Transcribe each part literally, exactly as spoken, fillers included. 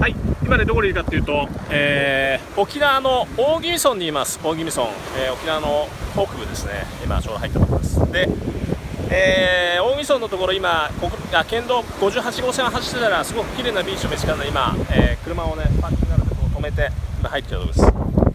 はい、今ねどこにいるかというと、えー、沖縄の大宜味村にいます。大宜味村、えー、沖縄の北部ですね。今ちょうど入ったところです。で、えー、大宜味村のところ今ここあ県道ごじゅうはちごうせんを走ってたらすごく綺麗なビーチを見つかるので今、えー、車をねパーキングがあるのでこう止めて今入ってきたところです。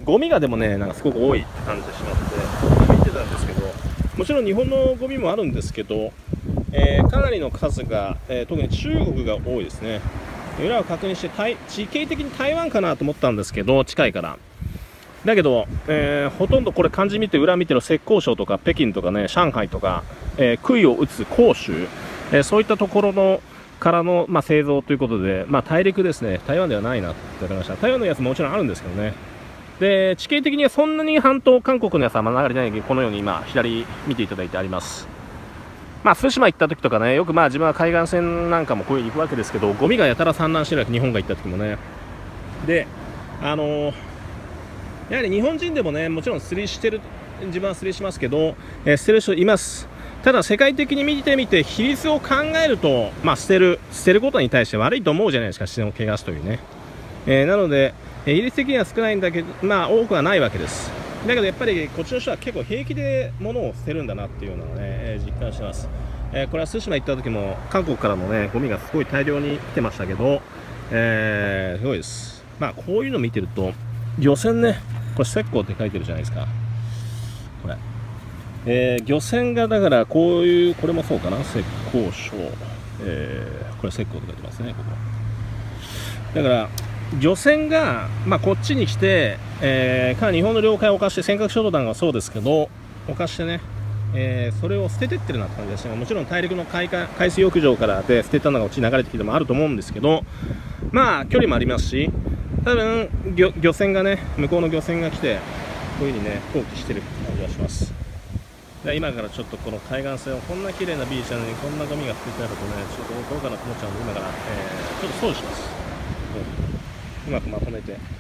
ゴミがでもねなんかすごく多い感じでしまって見てたんですけど、もちろん日本のゴミもあるんですけど、えー、かなりの数が、えー、特に中国が多いですね。裏を確認して地形的に台湾かなと思ったんですけど、近いからだけど、えー、ほとんどこれ漢字見て裏見ての浙江省とか北京とかね上海とか、えー、杭を打つ広州、えー、そういったところのからの、まあ、製造ということで、まあ、大陸ですね。台湾ではないなって言われました。台湾のやつももちろんあるんですけどね。で地形的にはそんなに半島韓国のやつは流れてないけど、このように今左見ていただいてあります。まあ、対馬行った時とかね、よくまあ自分は海岸線なんかもこういうに行くわけですけど、ゴミがやたら散乱してるわけ、日本が行った時もね。で、あのー、やはり日本人でもね、もちろん釣りしてる、自分は釣りしますけど、えー、捨てる人います。ただ世界的に見てみて、比率を考えると、まあ、捨てる、捨てることに対して悪いと思うじゃないですか、自然を汚すというね。えー、なので、えー、比率的には少ないんだけど、まあ、多くはないわけです。だけどやっぱりこっちの人は結構平気で物を捨てるんだなっていうのをね、えー、実感してます。えー、これは対馬行った時も韓国からのねゴミがすごい大量に来てましたけど、えー、すごいです。まあこういうの見てると漁船ね、これ浙江って書いてるじゃないですか。これ、えー、漁船がだからこういう、これもそうかな、浙江省、えー、これ浙江って書いてますね、ここだから漁船が、まあ、こっちに来て、えー、か日本の領海を侵して尖閣諸島なんかそうですけど侵してね、えー、それを捨ててってるなって感じですね。もちろん大陸の 海, 海水浴場からで捨てたのがこっちに流れてきてもあると思うんですけど、まあ距離もありますし、多分 漁, 漁船がね向こうの漁船が来てこういう風にね放棄してる感じがします。で今からちょっとこの海岸線をこんな綺麗なビーチなのにこんなゴミが捨ててあるとねちょっとどうかなと思っちゃうので今から、えー、ちょっと掃除します。うまくまとめて